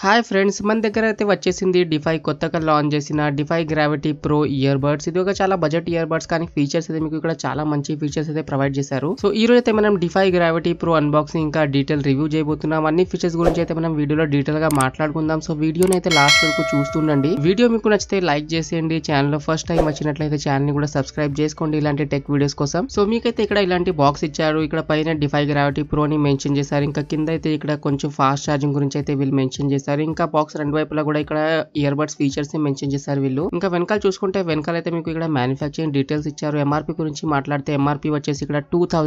Hi friends, మన దగ్గర అయితే వచ్చేసింది డిఫై కొత్తగా లాంచ్ చేసిన Defy Gravity Pro earbuds. ఇది ఒక చాలా బడ్జెట్ ఇయర్ బడ్స్, కానీ ఫీచర్స్ అయితే మీకు ఇక్కడ చాలా మంచి ఫీచర్స్ అయితే ప్రొవైడ్ చేశారు. సో ఈ రోజు అయితే మనం డిఫై గ్రావిటీ ప్రో అన్బాక్సింగ్ ఇంకా డీటెయిల్ రివ్యూ చేయబోతున్నాం. అన్ని ఫీచర్స్ గురించి అయితే మనం వీడియోలో డీటెయిల్ గా మాట్లాడుకుందాం. సో వీడియోని అయితే లాస్ట్ వరకు చూస్తుండండి. వీడియో మీకు నచ్చితే లైక్ చేసేయండి. ఛానల్ లో ఫస్ట్ టైం వచ్చినట్లయితే ఛానల్ ని కూడా సబ్స్క్రైబ్ చేసుకోండి ఇలాంటి టెక్ వీడియోస్ కోసం. సో మీకైతే ఇక్కడ ఇలాంటి బాక్స్ ఇచ్చారు. ఇక్కడ పైన డిఫై గ్రావిటీ ప్రో ని మెన్షన్ చేశారు. ఇంకా కింద అయితే ఇక్కడ కొంచెం ఫాస్ట్ ఛార్జింగ్ గురించి అయితే వీళ్ళు మెన్షన్ చేశారు. ఇంకా బాక్స్ రెండు వైపులా కూడా ఇక్కడ ఇయర్ బడ్స్ ఫీచర్స్ ని మెన్షన్ చేశారు వీళ్ళు. ఇంకా వెనకాల చూసుకుంటే వెనకాల అయితే మీకు ఇక్కడ మ్యానుఫ్యాక్చరింగ్ డీటెయిల్స్ ఇచ్చారు. ఎంఆర్పీ గురించి మాట్లాడితే ఎంఆర్పీ వచ్చేసి ఇక్కడ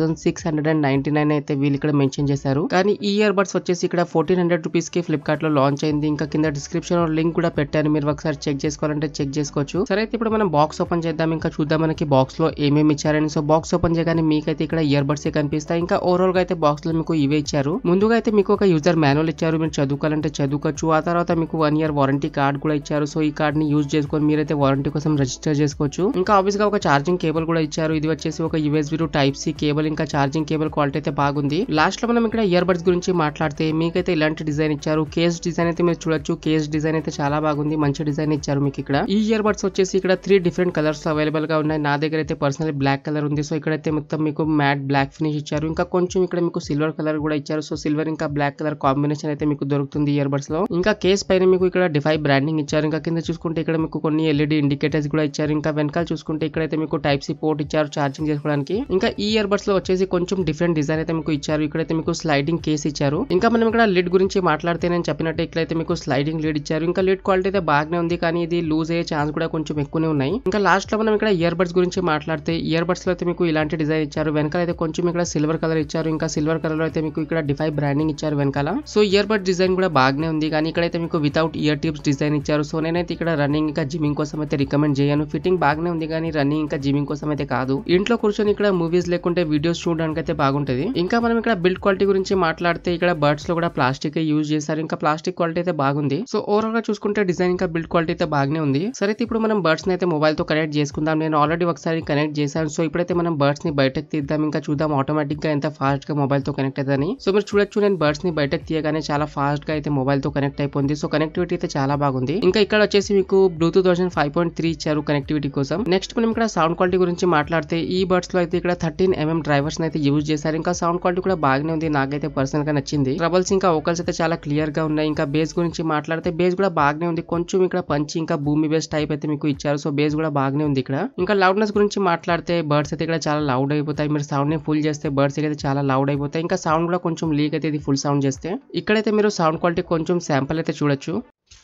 2699 అయితే వీళ్ళు ఇక్కడ మెన్షన్ చేశారు. కానీ ఈ ఇయర్ బడ్స్ వచ్చేసి ఇక్కడ 1400 రూపీస్ కి ఫ్లిప్కార్ట్ లో లాంచ్ అయింది. ఇంకా కింద డిస్క్రిప్షన్ లో లింక్ కూడా పెట్టాను, మీరు ఒకసారి చెక్ చేసుకోవాలంటే చెక్ చేసుకోవచ్చు. సరే అయితే ఇప్పుడు మనం బాక్స్ ఓపెన్ చేద్దాం. ఇంకా చూద్దాం మనకి బాక్స్ లో ఏమేమి ఇచ్చారని. సో బాక్స్ ఓపెన్ చేయగానే మీకైతే ఇక్కడ ఇయర్ బడ్స్ కనిపిస్తాయి. ఇంకా ఓవరాల్ గా అయితే బాక్స్ లో మీకు ఇవే ఇచ్చారు. ముందుగా అయితే మీకు ఒక యూజర్ మాన్యువల్ ఇచ్చారు, మీరు చదువుకోవాలంటే చదువుకోవచ్చు. ఆ తర్వాత మీకు 1 year వారంటీ కార్డ్ కూడా ఇచ్చారు. సో ఈ కార్డ్ ని యూజ్ చేసుకొని మీరైతే వారంటీ కోసం రిజిస్టర్ చేసుకోవచ్చు. ఇంకా ఆబ్వియస్ గా ఒక ఛార్జింగ్ కేబుల్ కూడా ఇచ్చారు. ఇది వచ్చేసి ఒక USB to type C cable. ఇంకా ఛార్జింగ్ కేబుల్ క్వాలిటీ అయితే బాగుంది. లాస్ట్ లో మనం ఇక్కడ ఇయర్ బడ్స్ గురించి మాట్లాడితే మీకైతే ఇలాంటి డిజైన్ ఇచ్చారు. కేస్ డిజైన్ అయితే మీరు చూడొచ్చు. కేస్ డిజైన్ అయితే చాలా బాగుంది, మంచి డిజైన్ ఇచ్చారు మీకు ఇక్కడ. ఈ ఇయర్ బడ్స్ వచ్చేసి ఇక్కడ 3 డిఫరెంట్ కలర్స్ అవైలబుల్ గా ఉన్నాయి. నా దగ్గర అయితే పర్సనల్ బ్లాక్ కలర్ ఉంది. సో ఇక్కడైతే మొత్తం మీకు మ్యాట్ బ్లాక్ ఫినిష్ ఇచ్చారు. ఇంకా కొంచెం ఇక్కడ మీకు సిల్వర్ కలర్ కూడా ఇచ్చారు. సో సిల్వర్ ఇంకా బ్లాక్ కలర్ కాంబినేషన్ అయితే మీకు దొరుకుతుంది ఇయర్ బడ్స్ లో. ఇంకా కేస్ పైన మీకు ఇక్కడ డిఫై బ్రాండింగ్ ఇచ్చారు. ఇంకా కింద చూసుకుంటే ఇక్కడ మీకు కొన్ని ఎల్ఈడి ఇండికేటర్స్ కూడా ఇచ్చారు. ఇంకా వెనకాల చూసుకుంటే ఇక్కడైతే మీకు టైప్ సి పోర్ట్ ఇచ్చారు ఛార్జింగ్ చేసుకోవడానికి. ఇంకా ఈ ఇయర్ బడ్స్ లో వచ్చేసి కొంచెం డిఫరెంట్ డిజైన్ అయితే మీకు ఇచ్చారు. ఇక్కడైతే మీకు స్లైడింగ్ కేస్ ఇచ్చారు. ఇంకా మనం ఇక్కడ లిడ్ గురించి మాట్లాడితే నేను చెప్పినట్టు ఇక్కడైతే మీకు స్లైడింగ్ లిడ్ ఇచ్చారు. ఇంకా లిడ్ క్వాలిటీ అయితే బాగానే ఉంది, కానీ ఇది లూజ్ అయ్యే ఛాన్స్ కూడా కొంచెం ఎక్కువనే ఉన్నాయి. ఇంకా లాస్ట్ లో మనం ఇక్కడ ఇయర్ బడ్స్ గురించి మాట్లాడితే ఇయర్ బడ్స్ లో అయితే మీకు ఇలాంటి డిజైన్ ఇచ్చారు. వెనకాల అయితే కొంచెం ఇక్కడ సిల్వర్ కలర్ ఇచ్చారు. ఇంకా సిల్వర్ కలర్ లో అయితే మీకు ఇక్కడ డిఫై బ్రాండింగ్ ఇచ్చారు వెనకాల. సో ఇయర్ బడ్ డిజైన్ కూడా బాగానే ఉంది, కానీ ఇక్కడైతే మీకు వితౌట్ ఇయర్ టిప్స్ డిజైన్ ఇచ్చారు. సో నేనైతే ఇక్కడ రన్నింగ్ ఇంకా జిమ్మింగ్ కోసం అయితే రికమెండ్ చేయను. ఫిట్టింగ్ బాగానే ఉంది, కానీ రన్నింగ్ ఇంకా జిమ్మింగ్ కోసం అయితే కాదు. ఇంట్లో కూర్చొని ఇక్కడ మూవీస్ లేకుంటే వీడియోస్ చూడడానికి అయితే బాగుంటది. ఇంకా మనం ఇక్కడ బిల్డ్ క్వాలిటీ గురించి మాట్లాడితే ఇక్కడ బర్డ్స్ లో కూడా ప్లాస్టిక్ యూజ్ చేశారు. ఇంకా ప్లాస్టిక్ క్వాలిటీ అయితే బాగుంది. సో ఓవరాల్ గా చూసుకుంటే డిజైన్ ఇంకా బిల్డ్ క్వాలిటీ అయితే బాగానే ఉంది. సరే ఇప్పుడు మనం బర్డ్స్ ని అయితే మొబైల్ తో కనెక్ట్ చేసుకుందాం. నేను ఆల్రెడీ ఒకసారి కనెక్ట్ చేశాను. సో ఇప్పుడైతే మనం బర్డ్స్ ని బయటకు తీద్దాం. ఇంకా చూద్దాం ఆటోమేటిక్ గా ఎంత ఫాస్ట్ గా మొబైల్ తో కనెక్ట్ అవుతుందని. సో మీరు చూడొచ్చు, నేను బర్డ్స్ ని బయటకు తీయగానే చాలా ఫాస్ట్ గా అయితే మొబైల్ తో కనెక్ట్ అయిపోయింది. సో కనెక్టివిటీ అయితే చాలా బాగుంది. ఇంకా ఇక్కడ వచ్చేసి మీకు బ్లూటూత్ వర్షన్ 5.3 ఇచ్చారు కనెక్టివిటీ కోసం. నెక్స్ట్ మనం ఇక్కడ సౌండ్ క్వాలిటీ గురించి మాట్లాడితే ఈ బర్డ్స్ లో అయితే ఇక్కడ 13mm డ్రైవర్స్ అయితే యూజ్ చేశారు. ఇంకా సౌండ్ క్వాలిటీ కూడా బాగానే ఉంది, నాకైతే పర్సనల్ గా నచ్చింది. ట్రబుల్స్ ఇంకా వోకల్స్ అయితే చాలా క్లియర్ గా ఉన్నాయి. ఇంకా బేస్ గురించి మాట్లాడితే బేస్ కూడా బాగానే ఉంది. కొంచెం ఇక్కడ పంచి ఇంకా భూమి బేస్ టైప్ అయితే మీకు ఇచ్చారు. సో బేస్ కూడా బాగానే ఉంది ఇక్కడ. ఇంకా లౌడ్నెస్ గురించి మాట్లాడితే బర్డ్స్ అయితే ఇక్కడ చాలా లౌడ్ అయిపోతాయి. మీరు సౌండ్ ని ఫుల్ చేస్తే బర్డ్స్ అయితే చాలా లౌడ్ అయిపోతాయి. ఇంకా సౌండ్ కూడా కొంచెం లీక్ అయితే ఇది ఫుల్ సౌండ్ చేస్తే. ఇక్కడైతే మీరు సౌండ్ క్వాలిటీ కొంచెం శాంపుల్ అయితే చూడొచ్చు.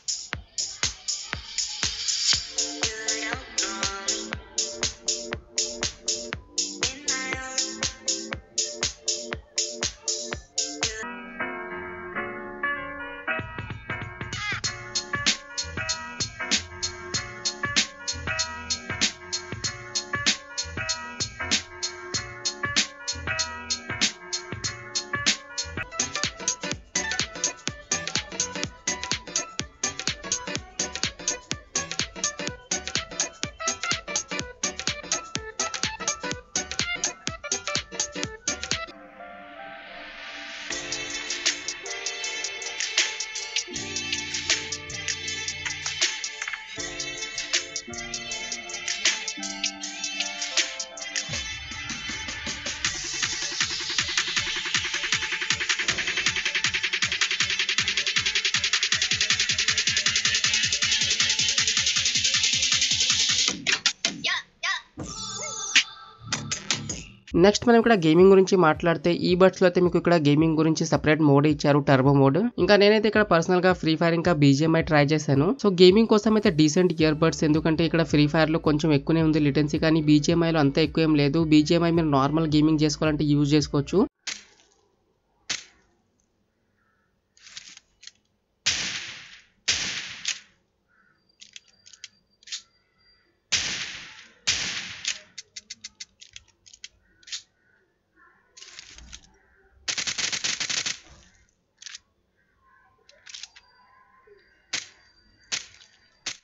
నెక్స్ట్ మనం ఇక్కడ గేమింగ్ గురించి మాట్లాడితే ఈ బడ్స్ లో అయితే మీకు ఇక్కడ గేమింగ్ గురించి సెపరేట్ మోడ్ ఇచ్చారు, టర్బో మోడ్. ఇంకా నేనైతే ఇక్కడ పర్సనల్ గా ఫ్రీ ఫైర్ ఇంకా BGMI ట్రై చేశాను. సో గేమింగ్ కోసం అయితే డీసెంట్ ఇయర్ బడ్స్, ఎందుకంటే ఇక్కడ ఫ్రీ ఫైర్ లో కొంచెం ఎక్కువనే ఉంది లిటెన్సీ, కానీ BGMI లో అంత ఎక్కువ ఏం లేదు. BGMI మీరు నార్మల్ గేమింగ్ చేసుకోవాలంటే యూజ్ చేసుకోవచ్చు.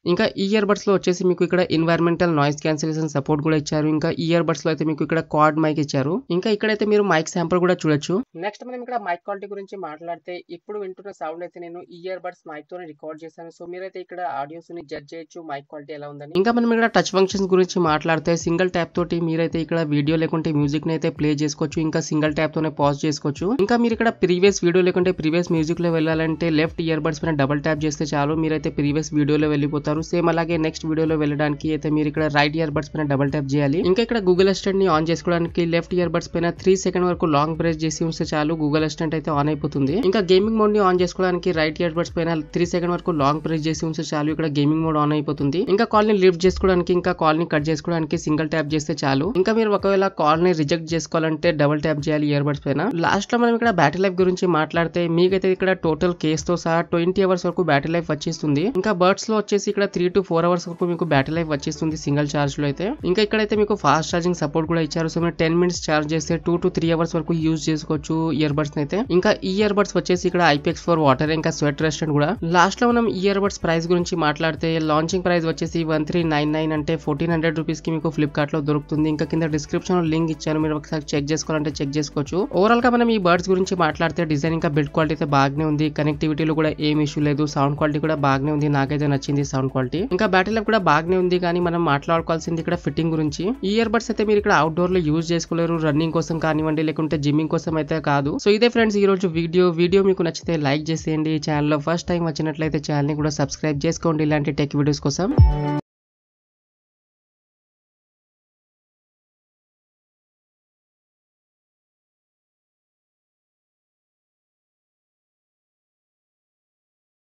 ఇంకా ఈ ఇయర్ బడ్స్ లో వచ్చేసి మీకు ఇక్కడ ఎన్వైరన్మెంటల్ నాయిస్ క్యాన్సిలేషన్ సపోర్ట్ కూడా ఇచ్చారు. ఇంకా ఈ ఇయర్ బడ్స్ లో అయితే మీకు ఇక్కడ క్వాడ్ మైక్ ఇచ్చారు. ఇంకా ఇక్కడైతే మీరు మైక్ శాంపుల్ కూడా చూడొచ్చు. నెక్స్ట్ మనం ఇక్కడ మైక్ క్వాలిటీ గురించి మాట్లాడితే ఇప్పుడు వింటున్న సౌండ్ అయితే నేను ఈ ఇయర్ బడ్స్ మైక్ తోనే రికార్డ్ చేశాను. సో మీరైతే ఇక్కడ ఆడియోస్ ని జడ్జ్ చేయొచ్చు మైక్ క్వాలిటీ ఎలా ఉందని. ఇంకా మనం ఇక్కడ టచ్ ఫంక్షన్స్ గురించి మాట్లాడితే సింగిల్ ట్యాప్ తోటి మీరైతే ఇక్కడ వీడియో లేకుంటే మ్యూజిక్ ని అయితే ప్లే చేసుకోవచ్చు. ఇంకా సింగిల్ ట్యాప్ తోనే పాజ్ చేసుకోవచ్చు. ఇంకా మీరు ఇక్కడ ప్రీవియస్ వీడియో లేకుంటే ప్రీవియస్ మ్యూజిక్ లో వెళ్ళాలంటే లెఫ్ట్ ఇయర్ బడ్స్ పైన డబుల్ ట్యాప్ చేస్తే చాలు మీరైతే ప్రీవియస్ వీడియోలో వెళ్ళిపోతారు. సేమ్ అలాగే నెక్స్ట్ వీడియోలో వెళ్ళడానికి అయితే మీరు ఇక్కడ రైట్ ఇయర్ బడ్స్ పైన డబుల్ ట్యాప్ చేయాలి. ఇంకా ఇక్కడ గూగుల్ అసిస్టెంట్ ని ఆన్ చేసుకోవడానికి లెఫ్ట్ ఇయర్ బడ్స్ పైన 3 సెకండ్ వరకు లాంగ్ ప్రెస్ చేసి ఉంటే చాలు గూగుల్ అసిస్టెంట్ అయితే ఆన్ అయిపోతుంది. ఇంకా గేమింగ్ మోడ్ ని ఆన్ చేసుకోవడానికి రైట్ ఇయర్ బడ్స్ పైన 3 సెకండ్ వరకు లాంగ్ ప్రెస్ చేసి ఉంటే చాలు ఇక్కడ గేమింగ్ మోడ్ ఆన్ అయిపోతుంది. ఇంకా కాల్ ని లిఫ్ట్ చేసుకోవడానికి ఇంకా కాల్ ని కట్ చేసుకోవడానికి సింగిల్ ట్యాప్ చేస్తే చాలు. ఇంకా మీరు ఒకవేళ కాల్ ని రిజెక్ట్ చేసుకోవాలంటే డబుల్ ట్యాప్ చేయాలి ఇయర్ బడ్స్ పైన. లాస్ట్ లో మనం ఇక్కడ బ్యాటరీ లైఫ్ గురించి మాట్లాడితే మీకైతే ఇక్కడ టోటల్ కేస్ తో సహా 20 అవర్స్ వరకు బ్యాటరీ లైఫ్ వచ్చేస్తుంది. ఇంకా బర్డ్స్ లో వచ్చేసి ఇక్కడ 3 to 4 అవర్స్ వరకు మీకు బ్యాటరీ లైఫ్ వచ్చేస్తుంది సింగిల్ చార్జ్ లో అయితే. ఇంకా ఇక్కడైతే మీకు ఫాస్ట్ ఛార్జింగ్ సపోర్ట్ కూడా ఇచ్చారు. సో మీరు 10 minutes చార్జ్ చేస్తే 2 to 3 అవర్స్ వరకు యూజ్ చేసుకోవచ్చు ఇయర్ బడ్స్ అయితే. ఇంకా ఈ ఇయర్ బడ్స్ వచ్చేసి ఇక్కడ IPX4 వాటర్ ఇంకా స్వెట్ రెసిస్టెంట్ కూడా. లాస్ట్ లో మనం ఇయర్ బడ్స్ ప్రైస్ గురించి మాట్లాడితే లాంచింగ్ ప్రైస్ వచ్చేసి 1399 అంటే 1400 రూపీస్ కి మీకు ఫ్లిప్కార్ట్ లో దొరుకుతుంది. ఇంకా కింద డిస్క్రిప్షన్ లో లింక్ ఇచ్చాను మీరు ఒకసారి చెక్ చేసుకోవాలంటే చెక్ చేసుకోవచ్చు. ఓవరాల్ గా మనం ఈ బర్డ్స్ గురించి మాట్లాడితే డిజైన్ ఇంకా బిల్డ్ క్వాలిటీ అయితే బాగానే ఉంది. కనెక్టివిటీలో కూడా ఏం ఇష్యూ లేదు. సౌండ్ క్వాలిటీ కూడా బాగానే ఉంది. నాకైతే నచ్చింది సౌండ్ క్వాలిటీ. ఇంకా బ్యాటరీ లైఫ్ కూడా బాగానే ఉంది. కానీ మనం మాట్లాడుకోవాల్సింది ఇక్కడ ఫిట్టింగ్ గురించి. ఈ ఇయర్ బడ్స్ అయితే మీరు ఇక్కడ అవుట్డోర్ లో యూజ్ చేసుకోలేరు. రన్నింగ్ కోసం కానివ్వండి లేకుంటే జిమ్మింగ్ కోసం అయితే కాదు. సో ఇదే ఫ్రెండ్స్ ఈ రోజు వీడియో మీకు నచ్చితే లైక్ చేసేయండి. ఛానల్ లో ఫస్ట్ టైం వచ్చినట్లయితే ఛానల్ ని కూడా సబ్స్క్రైబ్ చేసుకోండి ఇలాంటి టెక్ వీడియోస్ కోసం.